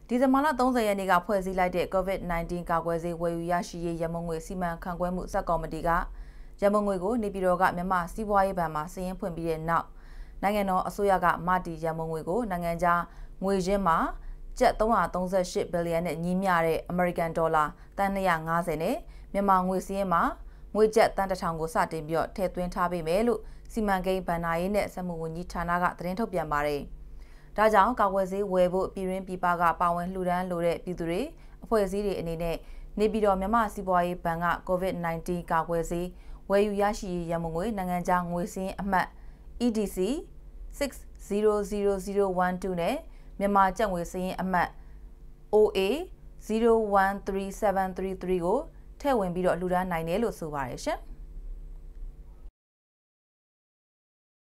ဒီဇင်ဘာလ30ရက်နေ့ကဖွဲ့စည်းလိုက်တဲ့ COVID-19 ကာကွယ်ဆေးဝယ်ယူရရှိရေးရမုံငွေစီမံခန့်ခွဲမှုစက်ကော်မတီကရမုံငွေကိုနေပြည်တော်ကမြန်မာစီးပွားရေးဘဏ်မှာစည်ရင်းဖွင့်ပြီးတဲ့နောက်နိုင်ငံတော်အစိုးရကမတီရမုံငွေကိုနိုင်ငံခြားငွေရင်းမှာကျပ်338ဘီလီယံနဲ့ညီမျှတဲ့အမေရိကန်ဒေါ်လာတန်250နဲ့မြန်မာငွေစည်းရင်းမှာငွေကျပ်တန်1000ကိုစတင်ပြီးထည့်သွင်းထားပေးမယ်လို့စီမံကိန်းဘဏ္ဍာရေးနဲ့စက်မှုဝန်ကြီးဌာနကသတင်းထုတ်ပြန်ပါတယ်။ဒါကြောင့်ကာကွယ်ဆေးဝယ်ဖို့ပြည်တွင်းပြည်ပကပါဝင်လှူဒန်းလိုတဲ့ပြည်သူတွေအဖွဲ့အစည်းတွေအနေနဲ့နေပြည်တော်မြန်မာစီးပွားရေးဘဏ်က COVID-19 ကာကွယ်ဆေးဝယ်ယူရရှိရေးရမုံငွေနိုင်ငံခြားငွေစည်းအမှတ် EDC 600012နဲ့မြန်မာကျပ်ငွေစည်းအမှတ် OA 013733ကိုထည့်ဝင်ပြီးလှူဒန်းနိုင်တယ်လို့ဆိုပါတယ်ရှင်။